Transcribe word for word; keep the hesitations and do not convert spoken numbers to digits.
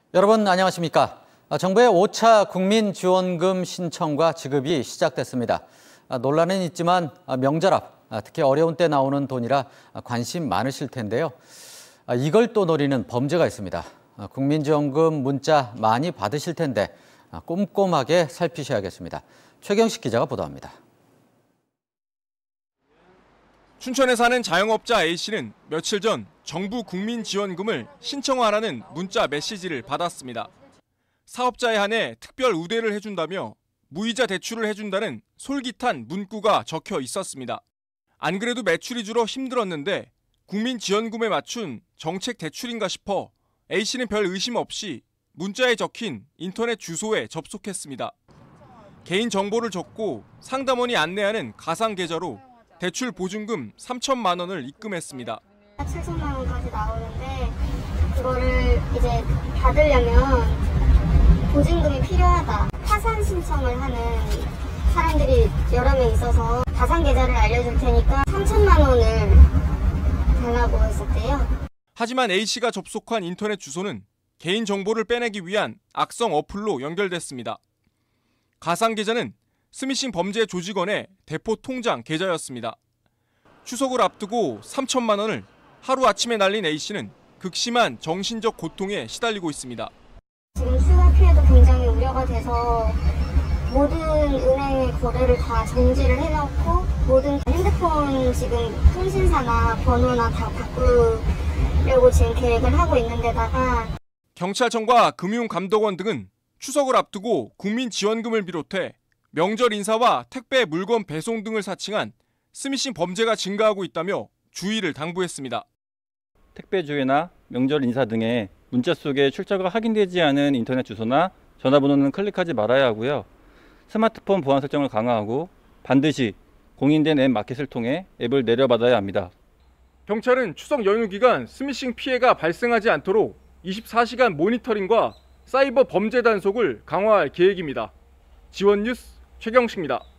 여러분 안녕하십니까? 정부의 오 차 국민지원금 신청과 지급이 시작됐습니다. 논란은 있지만 명절 앞, 특히 어려운 때 나오는 돈이라 관심 많으실 텐데요. 이걸 또 노리는 범죄가 있습니다. 국민지원금 문자 많이 받으실 텐데 꼼꼼하게 살피셔야겠습니다. 최경식 기자가 보도합니다. 춘천에 사는 자영업자 A씨는 며칠 전 정부 국민지원금을 신청하라는 문자 메시지를 받았습니다. 사업자에 한해 특별 우대를 해준다며 무이자 대출을 해준다는 솔깃한 문구가 적혀 있었습니다. 안 그래도 매출이 줄어 힘들었는데 국민지원금에 맞춘 정책 대출인가 싶어 A씨는 별 의심 없이 문자에 적힌 인터넷 주소에 접속했습니다. 개인 정보를 적고 상담원이 안내하는 가상 계좌로 대출 보증금 삼천만 원을 입금했습니다. 칠천만 원까지 나오는데 그거를 이제 받으려면 보증금이 필요하다. 파산 신청을 하는 사람들이 여러 명 있어서 가상 계좌를 알려줄 테니까 삼천만 원을 달라고 했었대요. 하지만 A씨가 접속한 인터넷 주소는 개인 정보를 빼내기 위한 악성 어플로 연결됐습니다. 가상 계좌는 스미싱 범죄 조직원의 대포 통장 계좌였습니다. 추석을 앞두고 삼천만 원을 하루아침에 날린 A씨는 극심한 정신적 고통에 시달리고 있습니다. 지금 추가 피해도 굉장히 우려가 돼서 모든 은행의 거래를 다 정지를 해놓고 모든 핸드폰 지금 통신사나 번호나 다 바꾸려고 지금 계획을 하고 있는 데다가 경찰청과 금융감독원 등은 추석을 앞두고 국민지원금을 비롯해 명절 인사와 택배 물건 배송 등을 사칭한 스미싱 범죄가 증가하고 있다며 주의를 당부했습니다. 택배주회나 명절 인사 등의 문자 속에 출처가 확인되지 않은 인터넷 주소나 전화번호는 클릭하지 말아야 하고요. 스마트폰 보안 설정을 강화하고 반드시 공인된 앱 마켓을 통해 앱을 내려받아야 합니다. 경찰은 추석 연휴 기간 스미싱 피해가 발생하지 않도록 이십사 시간 모니터링과 사이버 범죄 단속을 강화할 계획입니다. 지원 뉴스 최경식입니다.